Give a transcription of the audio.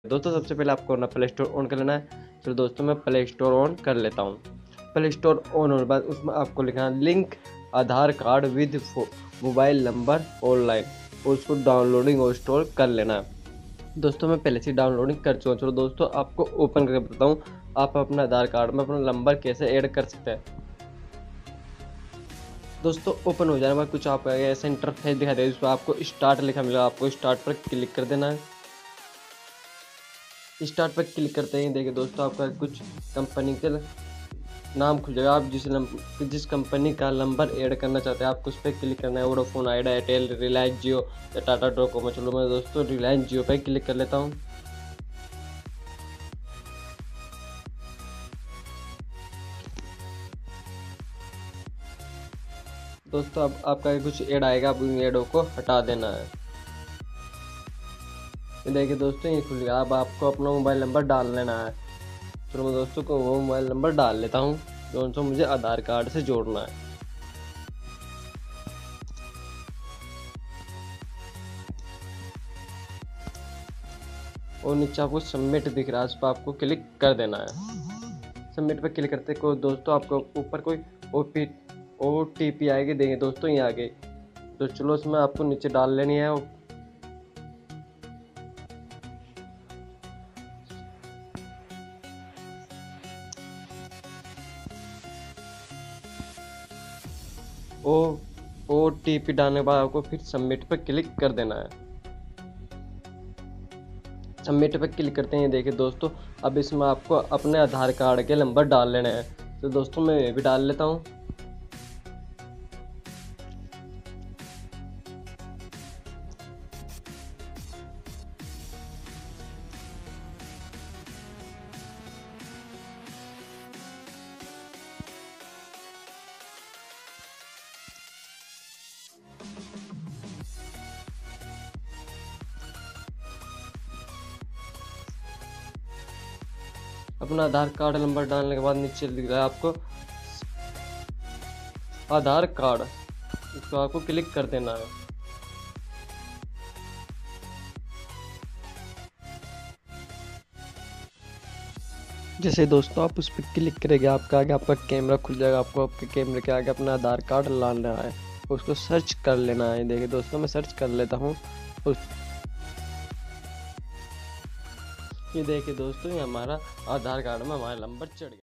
दोस्तों सबसे पहले आपको ना प्ले स्टोर ऑन कर लेना है। चलो दोस्तों मैं प्ले स्टोर ऑन कर लेता हूँ। प्ले स्टोर ऑन होने के बाद उसमें आपको लिखना है link Aadhaar card with mobile number online, उसको डाउनलोडिंग और इंस्टॉल कर लेना है। दोस्तों मैं पहले से डाउनलोडिंग कर चुका हूँ। चलो दोस्तों आपको ओपन करके बताता हूँ आप अपना आधार कार्ड में अपना नंबर कैसे ऐड कर सकते हैं। दोस्तों ओपन हो जाने के बाद कुछ आपको ऐसा इंटरफेस दिखाई देगा, जिसमें आपको स्टार्ट लिखा मिलेगा, आपको स्टार्ट पर क्लिक कर देना है। स्टार्ट पर क्लिक करते ही देखिए दोस्तों आपका कुछ कंपनी के नाम खुल जाएगा। आप जिस कंपनी का नंबर ऐड करना चाहते हैं आपको उस पर क्लिक करना है। Vodafone, Idea, Airtel, Reliance Jio या टाटा डोकोमो। चलो मैं दोस्तों रिलायंस जियो पर क्लिक कर लेता हूँ। दोस्तों अब आपका कुछ ऐड आएगा, आप इन ऐडों को हटा देना है। ये देखिए दोस्तों ये खुल गया। अब आपको अपना मोबाइल नंबर डाल लेना है। चलो मैं दोस्तों को वो मोबाइल नंबर डाल लेता हूँ जो सा मुझे आधार कार्ड से जोड़ना है। और नीचे आपको सबमिट दिख रहा है, उस पर आपको क्लिक कर देना है। सबमिट पर क्लिक करते को दोस्तों आपको ऊपर कोई OTP आएगी, देंगे दोस्तों ये आगे। तो चलो इसमें आपको नीचे डाल लेनी है। OTP डालने के बाद आपको फिर सबमिट पर क्लिक कर देना है। सबमिट पर क्लिक करते हैं देखिए दोस्तों अब इसमें आपको अपने आधार कार्ड के नंबर डाल लेने हैं। तो दोस्तों मैं ये भी डाल लेता हूँ। अपना आधार कार्ड नंबर डालने के बाद नीचे दिख रहा है आपको आधार कार्ड, इसको आपको क्लिक कर देना है। जैसे दोस्तों आप उस पर क्लिक करेंगे आपका आगे आपका कैमरा खुल जाएगा। आपको आपके कैमरे के आगे अपना आधार कार्ड लाना है, उसको सर्च कर लेना है। देखिए दोस्तों मैं सर्च कर लेता हूँ। ये देखिए दोस्तों ये हमारा आधार कार्ड में हमारा नंबर चढ़ गया।